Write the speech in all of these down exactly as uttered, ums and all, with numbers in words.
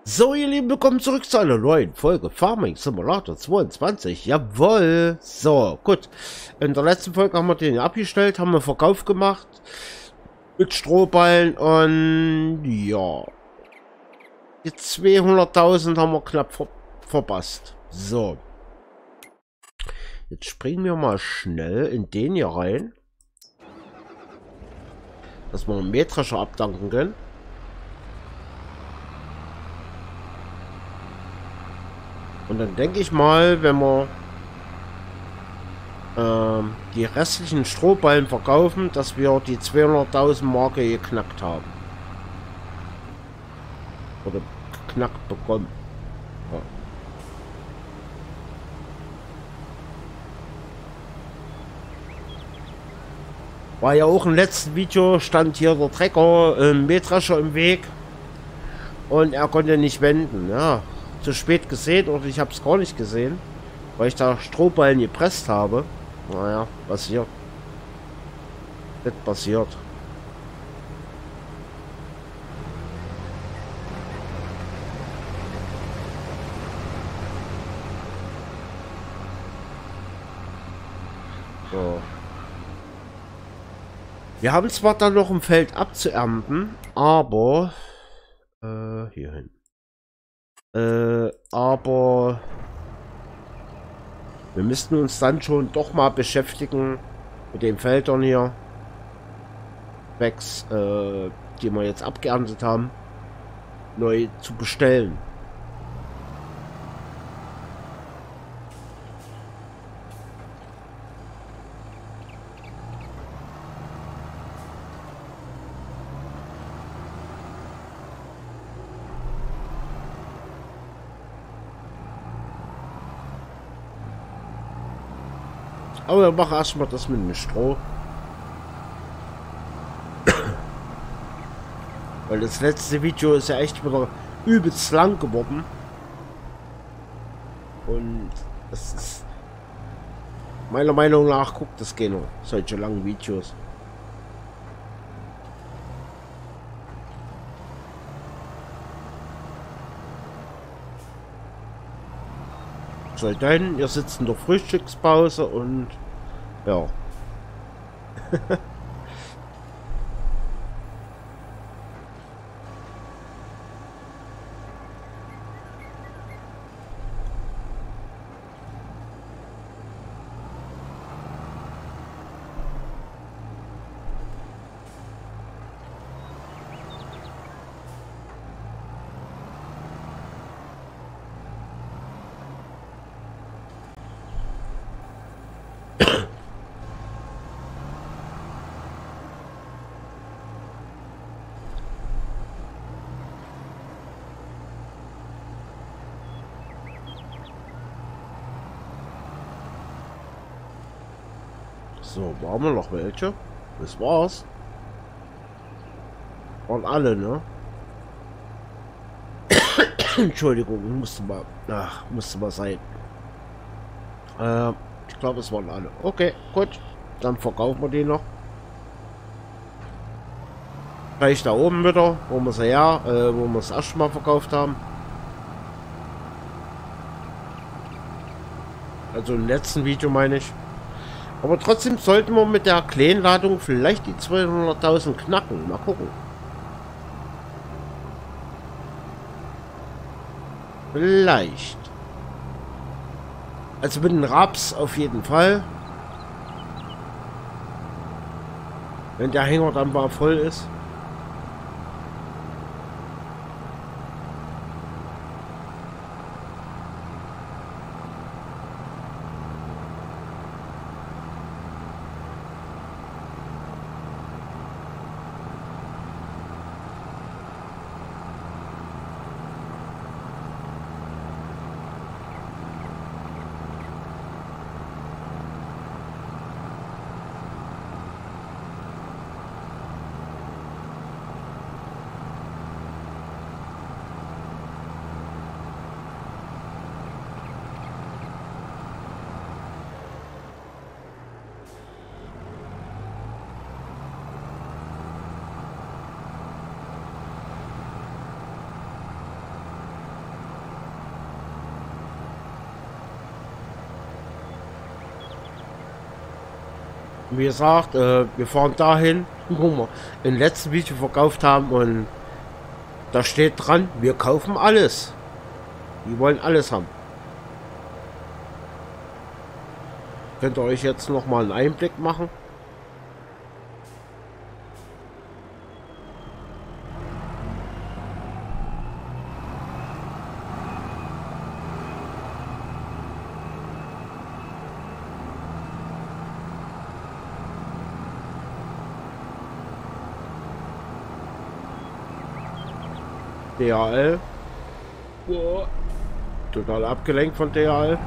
So, ihr Lieben, willkommen zurück zu einer neuen Folge Farming Simulator zweiundzwanzig. Jawohl. So, gut. In der letzten Folge haben wir den abgestellt, haben wir Verkauf gemacht mit Strohballen und ja. Die zweihunderttausend haben wir knapp ver verpasst. So. Jetzt springen wir mal schnell in den hier rein, dass wir einen Mähdrescher abdanken können. Und dann denke ich mal, wenn wir ähm, die restlichen Strohballen verkaufen, dass wir die zweihunderttausend Marke geknackt haben. Oder geknackt bekommen. Ja. War ja auch im letzten Video, stand hier der Trecker, äh, Mähdrescher im Weg. Und er konnte nicht wenden, ja. Zu spät gesehen oder ich habe es gar nicht gesehen, weil ich da Strohballen gepresst habe. Naja, passiert. Das passiert. So. Wir haben zwar dann noch ein Feld abzuernten, aber äh, hierhin. Äh, aber wir müssten uns dann schon doch mal beschäftigen mit den Feldern hier, Wächs, äh, die wir jetzt abgeerntet haben, neu zu bestellen. Aber wir machen erstmal das mit dem Stroh. Weil das letzte Video ist ja echt wieder übelst lang geworden. Und das ist meiner Meinung nach, guckt das gerne solche langen Videos. So, dann, ihr sitzt in der Frühstückspause und ja. So, waren wir noch welche? Das war's. Waren alle, ne? Entschuldigung, musste mal. Ach, musste mal sein. Äh, ich glaube, es waren alle. Okay, gut. Dann verkaufen wir den noch. Gleich da oben wieder, wo wir sie ja, äh, wo wir es erst mal verkauft haben. Also im letzten Video meine ich. Aber trotzdem sollten wir mit der kleinen Ladung vielleicht die zweihunderttausend knacken. Mal gucken. Vielleicht. Also mit dem Raps auf jeden Fall. Wenn der Hänger dann mal voll ist. Wie gesagt, äh, wir fahren dahin, wo wir im letzten Video verkauft haben und da steht dran, wir kaufen alles. Die wollen alles haben. Könnt ihr euch jetzt noch mal einen Einblick machen? D H L. Wow. Total abgelenkt von D H L.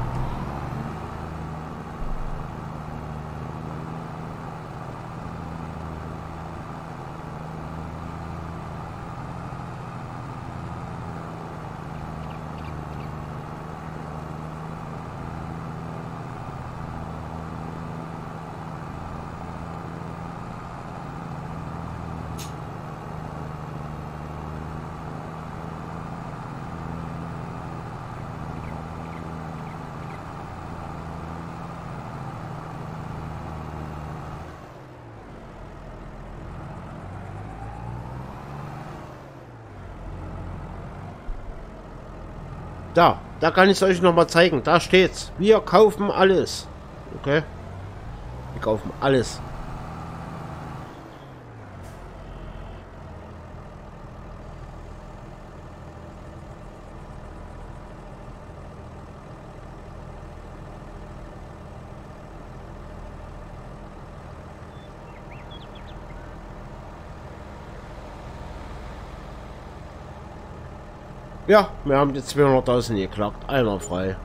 Da, da kann ich es euch noch mal zeigen. Da steht's. Wir kaufen alles. Okay? Wir kaufen alles. Ja, wir haben die zweihunderttausend geklackt. Einmal frei.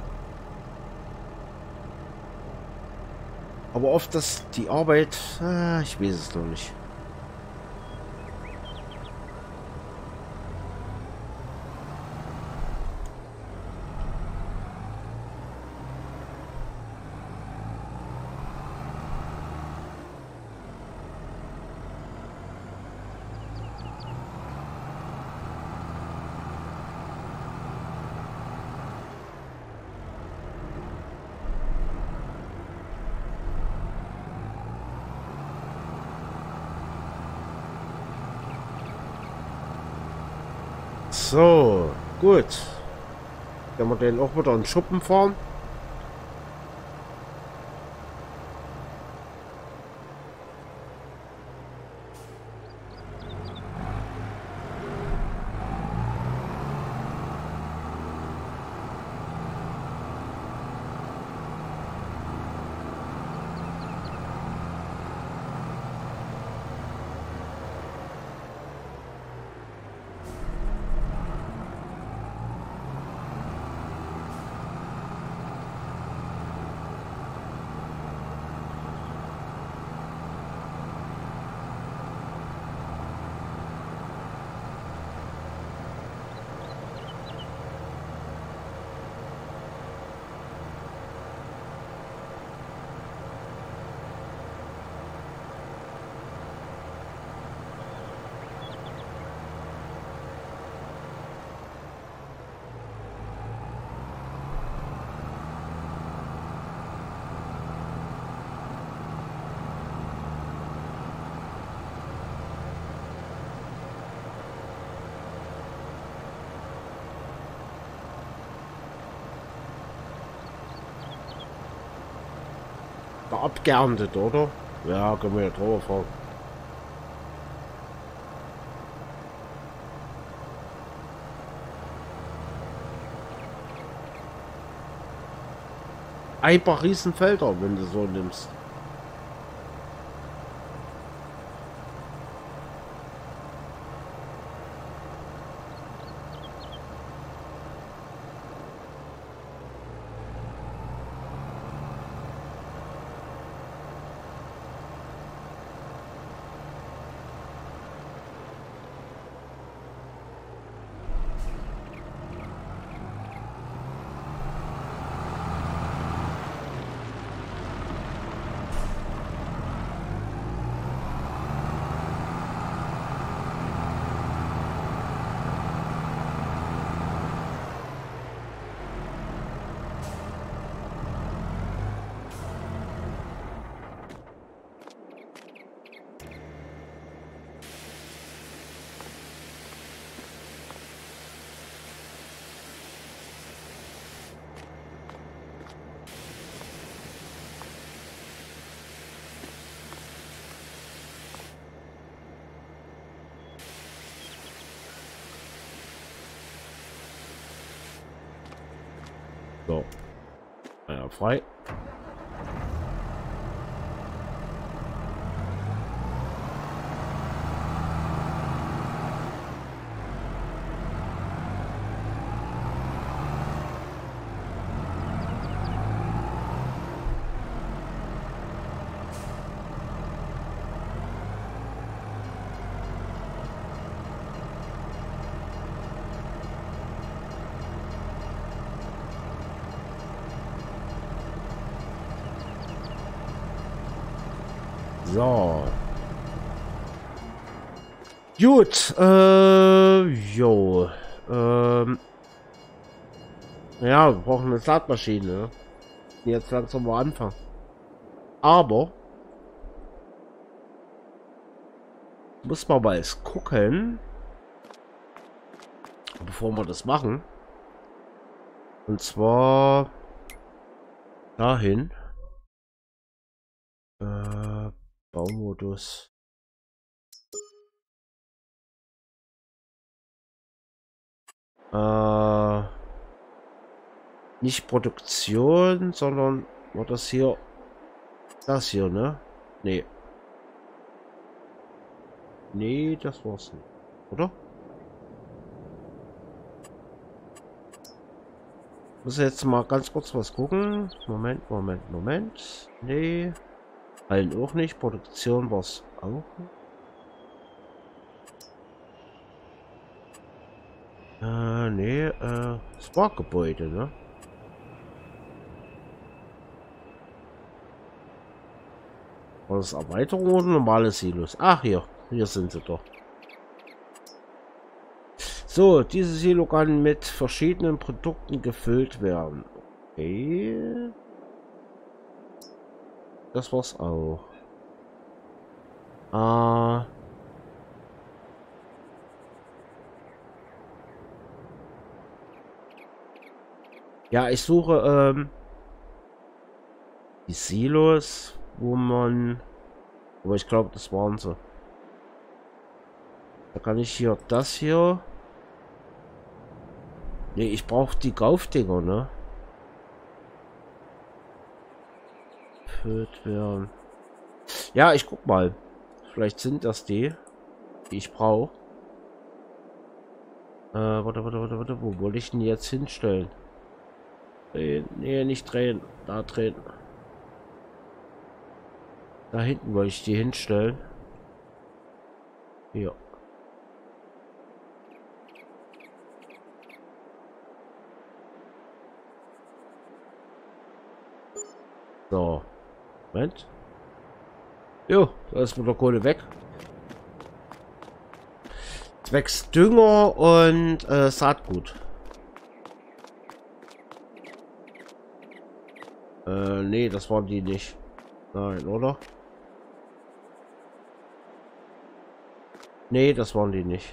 Aber oft das die Arbeit, äh, ich weiß es noch nicht. So, gut. Können wir den auch wieder in den Schuppen fahren? Da abgeerntet, oder? Ja, können wir ja drüber fahren. Ein paar Riesenfelder, wenn du so nimmst. So. Ja, frei. So. Gut. Äh, jo. Ähm. Ja, wir brauchen eine Saatmaschine. Ne? Jetzt langsam mal anfangen. Aber muss man mal jetzt gucken, bevor wir das machen. Und zwar dahin. Äh, Baumodus. Äh, nicht Produktion, sondern war das hier, das hier, ne? Nee. Nee, das war's nicht, oder? Muss jetzt mal ganz kurz was gucken. Moment, Moment, Moment. Nee. Allen auch nicht. Produktion war es auch nicht. Äh, nee, äh, das war Gebäude, ne? War das Erweiterung oder normale Silos? Ach, hier. Hier sind sie doch. So, dieses Silo kann mit verschiedenen Produkten gefüllt werden. Okay. Das war's auch. Ah. Ja, ich suche ähm, die Silos, wo man... Aber ich glaube, das waren sie. Da kann ich hier das hier... Nee, ich brauche die Kaufdinger, ne? Gefüllt werden. Ja, ich guck mal. Vielleicht sind das die, die ich brauche. Äh, warte, warte, warte, warte. Wo wollte ich denn jetzt hinstellen? Drehen. Nee, nicht drehen. Da drehen. Da hinten wollte ich die hinstellen. Hier. So. Moment. Jo, da ist mit der Kohle weg. Zwecks Dünger und äh, Saatgut. Äh, nee, das waren die nicht. Nein, oder? Nee, das waren die nicht.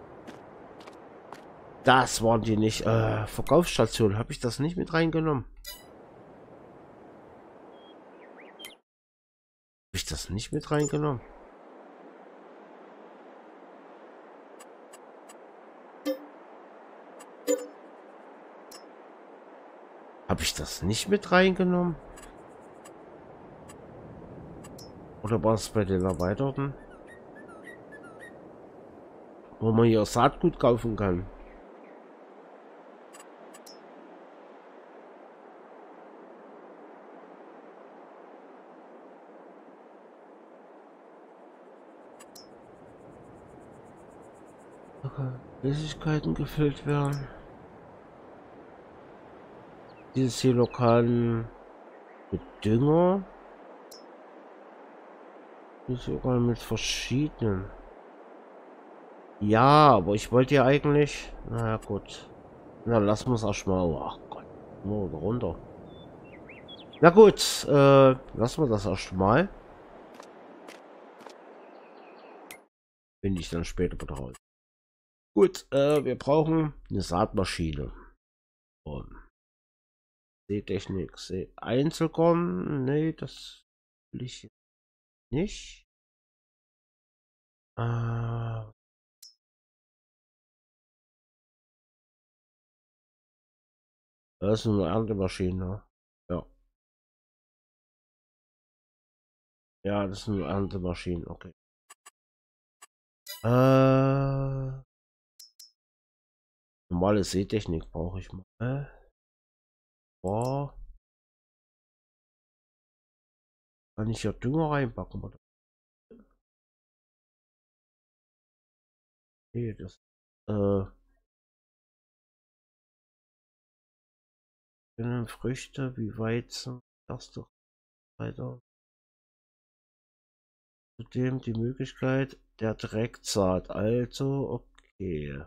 Das waren die nicht. Äh, Verkaufsstation. Habe ich das nicht mit reingenommen? Habe ich das nicht mit reingenommen? Habe ich das nicht mit reingenommen? Oder war es bei den Erweiterten? Wo man hier Saatgut kaufen kann. Okay. Flüssigkeiten gefüllt werden. Dieses hier lokalen mit Dünger. Dieses sogar mit verschiedenen. Ja, aber ich wollte ja eigentlich. Na ja, gut. Na, lassen wir es erstmal. Ach Gott. Nur runter. Na gut, äh, lassen wir das erstmal. Finde ich dann später wieder raus. Gut, äh, wir brauchen eine Saatmaschine. Und Seetechnik, See Einzelkorn. Nee, das will ich nicht. Äh, Das ist eine Erntemaschine. Ja. Ja, das ist eine Erntemaschine, okay. Äh, normale Seetechnik brauche ich mal. Boah. Kann ich ja Dünger reinpacken, oder? Nee, das. Äh, Früchte wie Weizen. Erste weiter. Zudem die Möglichkeit der Direktsaat. Also, okay.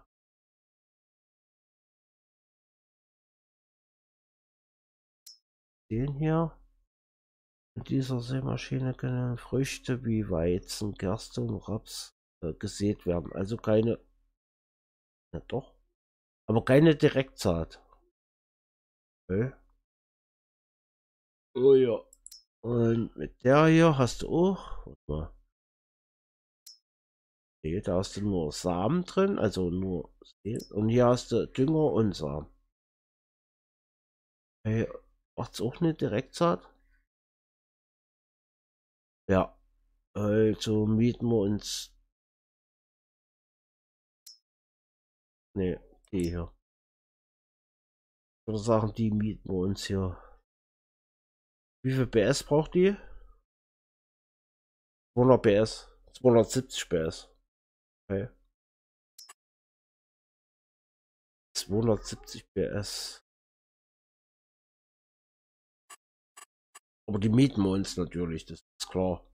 Den hier. Mit dieser Sämaschine können Früchte wie Weizen, Gerste und Raps äh, gesät werden. Also keine. Ja, doch. Aber keine Direktsaat. Okay. Oh ja. Und mit der hier hast du auch. Warte mal. Nee, da hast du nur Samen drin, also nur. Und hier hast du Dünger und Samen. Hey, macht's auch eine Direktsaat? Ja. Also mieten wir uns. Ne, die hier. Ich würde sagen, die mieten wir uns hier. Wie viel P S braucht die? zweihundert P S. zweihundertsiebzig P S. Okay. zweihundertsiebzig P S. Aber die mieten wir uns natürlich, das ist klar.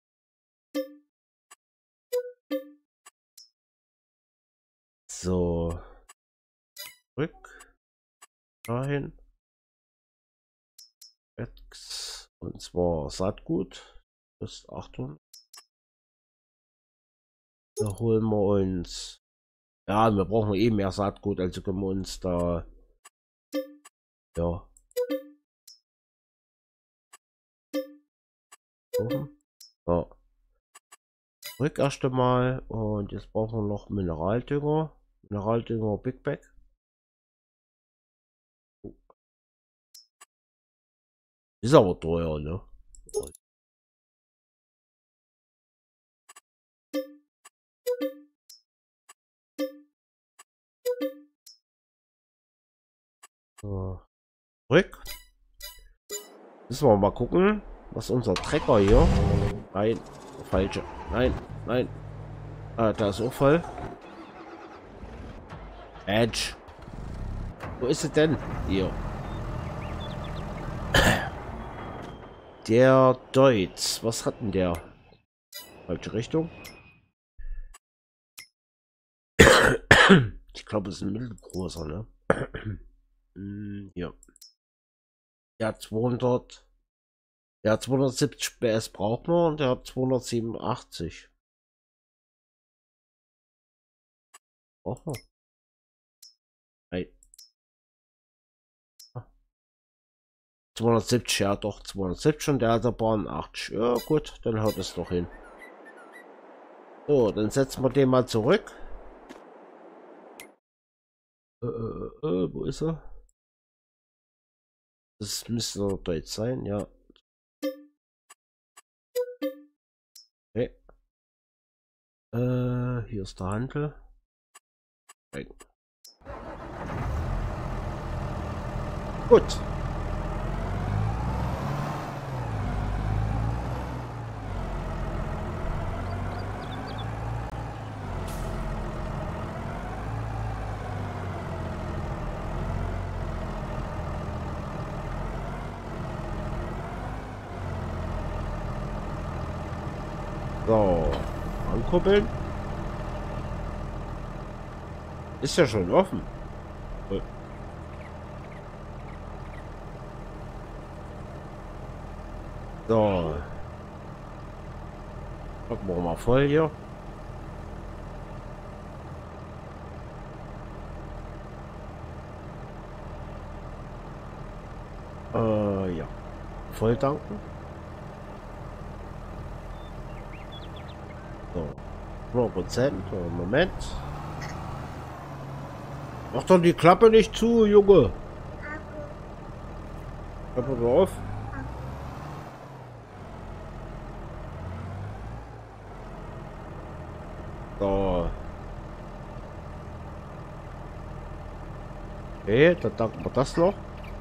So. Zurück. Dahin. X. Und zwar Saatgut. Das ist achthundert. Da holen wir uns. Ja, wir brauchen eh mehr Saatgut, also können wir uns da. Ja. Ja. Zurück erst einmal. Und jetzt brauchen wir noch Mineraldünger. Mineraldünger Big Bag. Ist aber teuer, ne? So. Zurück. Müssen wir mal gucken, was unser Trecker hier. Nein, falsche. Nein, nein. Ah, da ist auch voll. Edge. Wo ist es denn? Hier. Der Deutz. Was hat denn der? Falsche Richtung. Ich glaube, es ist ein mittelgroßer, ne? Hier. Der hat zweihundert. Der hat zweihundertsiebzig P S braucht man und der hat zweihundertsiebenundachtzig. Braucht man. Nein. zweihundertsiebzig, ja doch, zweihundertsiebzig und der hat aber achtzig. Ja gut, dann haut es doch hin. So, dann setzen wir den mal zurück. Äh, äh, äh, wo ist er? Das müsste Deutsch sein, ja. Okay. Äh, hier ist der Handel. Okay. Gut. So, ankuppeln. Ist ja schon offen. So. Gucken wir mal voll hier. Äh, ja. Voll tanken. So. hundert Prozent. Moment. Mach doch die Klappe nicht zu, Junge. Hör mal auf. So. Okay, dann danken wir das noch.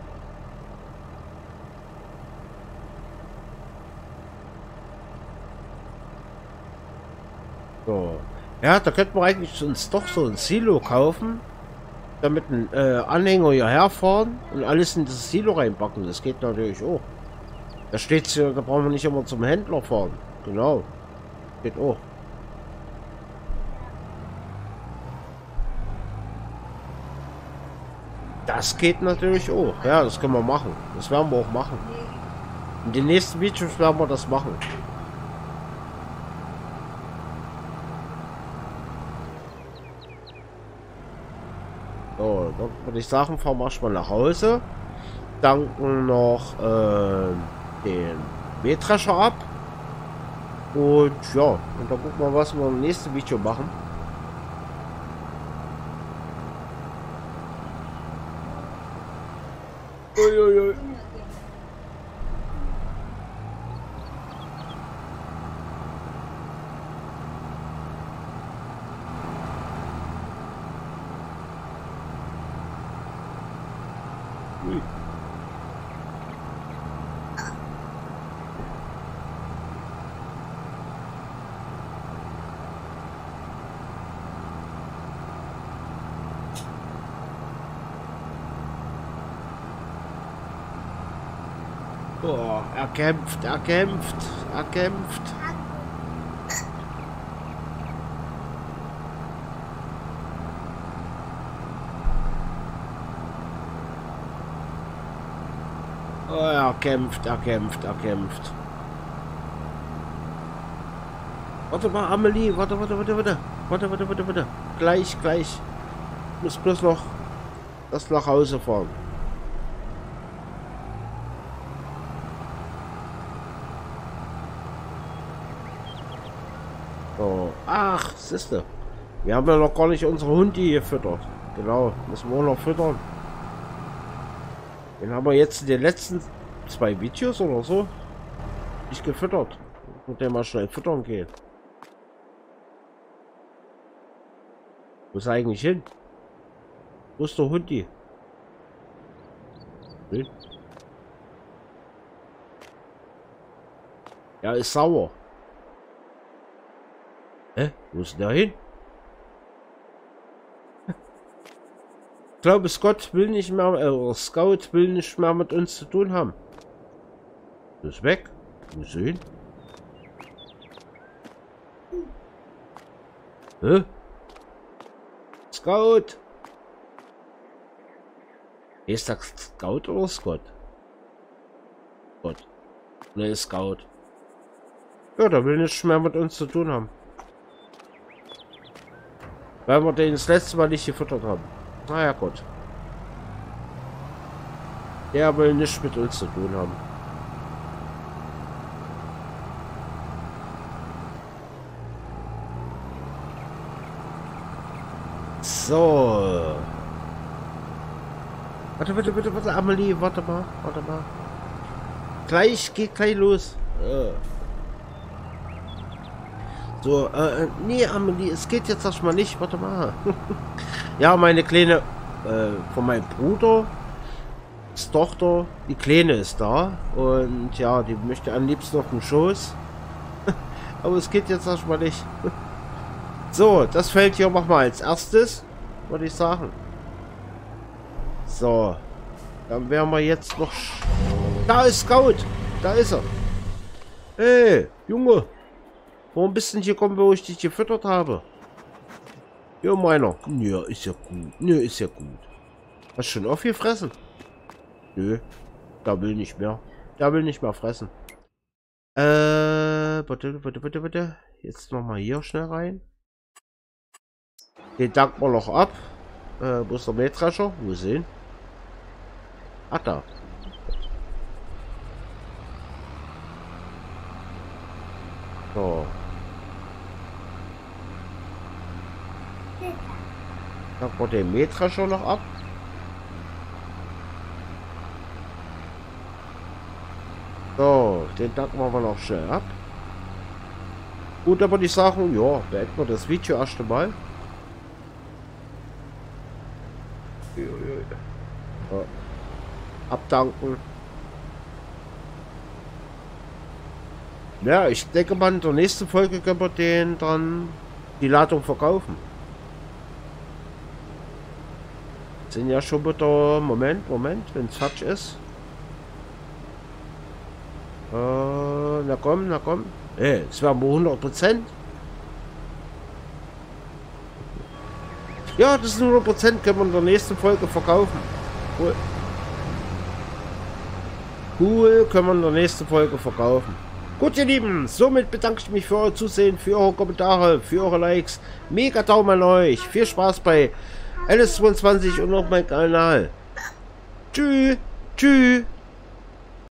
So. Ja, da könnten wir eigentlich uns doch so ein Silo kaufen, damit ein äh, Anhänger hierher fahren und alles in das Silo reinpacken. Das geht natürlich auch. Da steht's hier, da brauchen wir nicht immer zum Händler fahren. Genau. Geht auch. Das geht natürlich auch. Ja, das können wir machen. Das werden wir auch machen. In den nächsten Videos werden wir das machen. So, dann würde ich sagen, fahren wir erstmal nach Hause. Danken noch äh, den Mähdrescher ab. Und ja, und dann gucken wir, was wir im nächsten Video machen. Uiuiui. Ui. Oh, er kämpft, er kämpft, er kämpft. Oh, er kämpft, er kämpft, er kämpft. Warte mal, Amelie, warte, warte, warte, warte. Warte, warte, warte, warte. Gleich, gleich. Ich muss bloß noch das nach Hause fahren. So. Ach, siehste. Wir haben ja noch gar nicht unsere Hunde gefüttert. Genau, müssen wir auch noch füttern. Den haben wir jetzt in den letzten zwei Videos oder so nicht gefüttert. Mit dem mal schnell füttern gehen. Wo ist er eigentlich hin? Wo ist der Hundi? Hm? Ja, ist sauer. Hä? Wo ist der hin? Ich glaube, Scott will nicht mehr, äh, Scout will nicht mehr mit uns zu tun haben. Das ist weg. Wo ist er hin? Hä? Scout! Ist das Scout oder Scott? Scott. Ne, Scout. Ja, der will nichts mehr mit uns zu tun haben. Weil wir den das letzte Mal nicht gefüttert haben. Naja, gut. Der will nichts mit uns zu tun haben. So. Warte, warte, warte, warte, Amelie, warte mal, warte mal. Gleich, geht gleich los. Äh. So, äh, nee, Amelie, es geht jetzt erstmal nicht, warte mal. Ja, meine Kleine, äh, von meinem Bruder, das Tochter, die Kleine ist da. Und ja, die möchte am liebsten auf dem Schoß. Aber es geht jetzt erstmal nicht. So, das fällt hier machen wir als erstes, würde ich sagen. So, dann werden wir jetzt noch... Da ist Scout, da ist er. Hey, Junge, warum bist du nicht gekommen, wo ich dich gefüttert habe? Ja, meiner. Ja, ist ja gut. Nö, ist ja gut. Hast du schon aufgefressen? Nö, da will nicht mehr. Der will nicht mehr fressen. Äh, bitte, bitte, bitte, bitte. Jetzt noch mal hier schnell rein. Den danken wir noch ab. Äh, wo ist der Mähdrescher? Wo sehen? Ach, da. So. Danken wir den Mähdrescher noch ab. Den danken wir noch schnell ab. Gut, aber die sagen, ja, beenden wir das Video erst einmal. Ja. Abdanken. Ja, ich denke mal, in der nächsten Folge können wir den dann die Ladung verkaufen. Sind ja schon wieder... Moment, Moment, wenn es fertig ist. Äh, na komm, na komm. Ey, es wären wohl hundert Prozent. Ja, das ist hundert Prozent, können wir in der nächsten Folge verkaufen. Cool. Cool, können wir in der nächsten Folge verkaufen. Gut, ihr Lieben, somit bedanke ich mich für euer Zusehen, für eure Kommentare, für eure Likes. Mega Daumen an euch. Viel Spaß bei L S zweiundzwanzig und auf meinem Kanal. Tschüss. Tschüss.